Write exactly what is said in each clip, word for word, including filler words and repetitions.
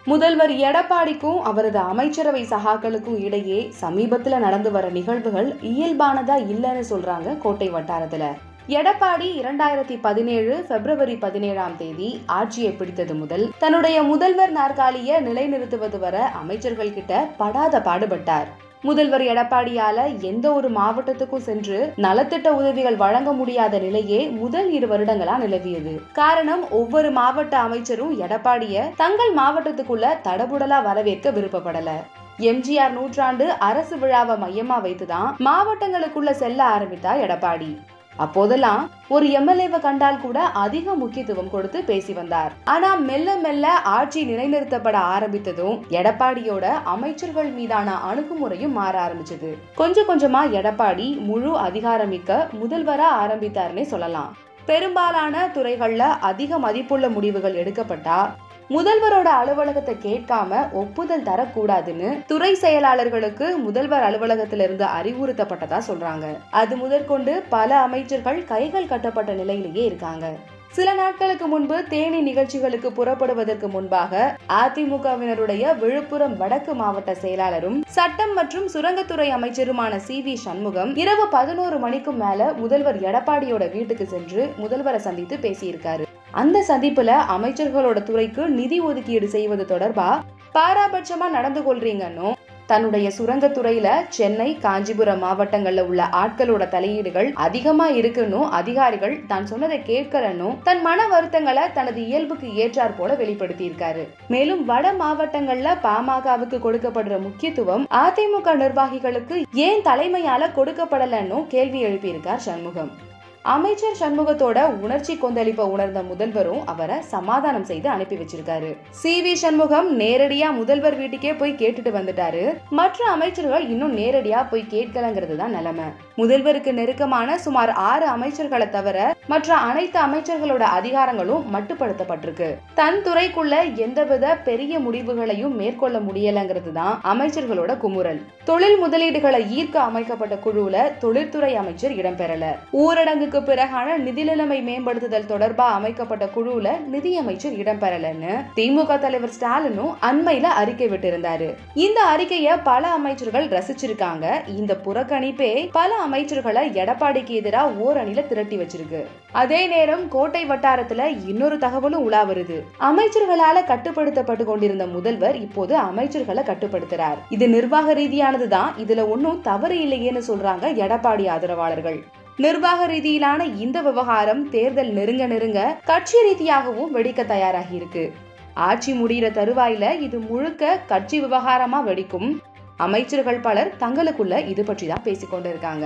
முதல்வர் எடப்பாடிக்கும் அவரது அமைச்சரவை சகாக்களுக்கும் இடையே சமீபத்துல நடந்து வர நிகழ்வுகள் இயல்பானதா இல்லைன்னு சொல்றாங்க கோட்டை வட்டாரத்துல. எடப்பாடி இரண்டாயிரத்தி பதினேழு பிப்ரவரி பதினேழாம் தேதி ஆட்சியை பிடித்தது முதல் தன்னுடைய முதல்வர் நாற்காலியை நிலைநிறுத்துவது வர அமைச்சர்கள் கிட்ட படாத பாடுபட்டார். முதல்வர் எடப்பாடியால எந்த ஒரு மாவட்டத்துக்கும் சென்று நலத்திட்ட உதவிகள் வழங்க முடியாத நிலையே முதல் இரு வருடங்களா நிலவியது. காரணம், ஒவ்வொரு மாவட்ட அமைச்சரும் எடப்பாடிய தங்கள் மாவட்டத்துக்குள்ள தடபுடலா வரவேற்க விருப்பப்படல. எம்ஜிஆர் நூற்றாண்டு அரசு விழாவை மையமா வைத்துதான் மாவட்டங்களுக்குள்ள செல்ல ஆரம்பித்தார் எடப்பாடி. அப்போதெல்லாம் ஒரு எம்எல்ஏவை கண்டால் கூட அதிக முக்கியத்துவம் கொடுத்து பேசி வந்தார். ஆனா மெல்ல மெல்ல ஆட்சி நிலைநிறுத்தப்பட ஆரம்பித்ததும் எடப்பாடியோட அமைச்சர்கள் மீதான அணுகுமுறையும் மாற ஆரம்பிச்சது. கொஞ்சம் கொஞ்சமா எடப்பாடி முழு அதிகாரமிக்க முதல்வரா ஆரம்பித்தார்னே சொல்லலாம். பெரும்பாலான துறைகள்ல அதிக மதிப்புள்ள முடிவுகள் எடுக்கப்பட்டா முதல்வரோட அலுவலகத்தை கேட்காம ஒப்புதல் தரக்கூடாதுன்னு துறை செயலாளர்களுக்கு முதல்வர் அலுவலகத்திலிருந்து அறிவுறுத்தப்பட்டதா சொல்றாங்க. அது முதற்கொண்டு பல அமைச்சர்கள் கைகள் கட்டப்பட்ட நிலையிலேயே இருக்காங்க. சில நாட்களுக்கு முன்பு தேனி நிகழ்ச்சிகளுக்கு புறப்படுவதற்கு முன்பாக அதிமுகவினருடைய விழுப்புரம் வடக்கு மாவட்ட செயலாளரும் சட்டம் மற்றும் சுரங்கத்துறை அமைச்சருமான சி வி சண்முகம் இரவு பதினோரு மணிக்கும் மேல முதல்வர் எடப்பாடியோட வீட்டுக்கு சென்று முதல்வரை சந்தித்து பேசியிருக்காரு. அந்த சந்திப்புல அமைச்சர்களோட துறைக்கு நிதி ஒதுக்கீடு செய்வது தொடர்பா பாராபட்சமா நடந்து கொள்றீங்கன்னு, தன்னுடைய சுரங்கத்துறையில சென்னை காஞ்சிபுரம் மாவட்டங்கள்ல உள்ள ஆட்களோட தலையீடுகள் அதிகமா இருக்குன்னு அதிகாரிகள் தான் சொன்னதை கேட்கலன்னு தன் மன வருத்தங்களை தனது இயல்புக்கு ஏற்றார் போல வெளிப்படுத்தி இருக்காரு. மேலும் வட மாவட்டங்கள்ல பாமகவுக்கு கொடுக்கப்படுற முக்கியத்துவம் அதிமுக நிர்வாகிகளுக்கு ஏன் தலைமையால கொடுக்கப்படலன்னு கேள்வி எழுப்பியிருக்கார் சண்முகம். அமைச்சர் சண்முகத்தோட உணர்ச்சி கொந்தளிப்ப உணர்ந்த முதல்வரும் அவரை சமாதானம் செய்து அனுப்பி வச்சிருக்காரு. சி வி சண்முகம் நேரடியா முதல்வர் வீட்டுக்கே போய் கேட்டுட்டு வந்துட்டாரு. மற்ற அமைச்சர்கள் இன்னும் நேரடியா போய் கேட்கலங்கிறது தான் நிலைமை. முதல்வருக்கு நெருக்கமான சுமார் ஆறு அமைச்சர்களை தவிர மற்ற அனைத்து அமைச்சர்களோட அதிகாரங்களும் மட்டுப்படுத்தப்பட்டிருக்கு. தன் துறைக்குள்ள எந்தவித பெரிய முடிவுகளையும் மேற்கொள்ள முடியலங்கிறது தான் அமைச்சர்களோட குமுறல். தொழில் முதலீடுகளை ஈர்க்க அமைக்கப்பட்ட குழுல தொழில்துறை அமைச்சர் இடம்பெறல. ஊரடங்கு பிறகான நிதி நிலைமை மேம்படுத்துதல் தொடர்பா அமைக்கப்பட்ட குழுல நிதியமைச்சர் இடம்பெறலன்னு திமுக தலைவர் ஸ்டாலினும் அண்மையில அறிக்கை விட்டிருந்தாரு. இந்த அறிக்கையை பல அமைச்சர்கள் ரசிச்சிருக்காங்க. இந்த புறக்கணிப்பே பல அமைச்சர்களை எடப்பாடிக்கு எதிராக ஓரணில திரட்டி வச்சிருக்கு. அதே நேரம் கோட்டை வட்டாரத்துல இன்னொரு தகவலும் உலா வருது. அமைச்சர்களால கட்டுப்படுத்தப்பட்டு கொண்டிருந்த முதல்வர் இப்போது அமைச்சர்களை கட்டுப்படுத்துறார். இது நிர்வாக ரீதியானதுதான், இதுல ஒன்னும் தவறு இல்லையேன்னு சொல்றாங்க எடப்பாடி ஆதரவாளர்கள். நிர்வாக ரீதியிலான இந்த விவகாரம் தேர்தல் நெருங்க நெருங்க கட்சி ரீதியாகவும் வெடிக்க தயாராகி இருக்கு. ஆட்சி முடிகிற தருவாயில இது முழுக்க கட்சி விவகாரமா வெடிக்கும். அமைச்சர்கள் பலர் தங்களுக்குள்ள இது பற்றி தான் பேசிக்கொண்டு இருக்காங்க.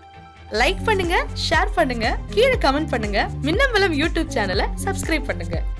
லைக் பண்ணுங்க, ஷேர் பண்ணுங்க, கீழே கமெண்ட் பண்ணுங்க. மின்னம்பலம் யூடியூப் சேனலை சப்ஸ்கிரைப் பண்ணுங்க.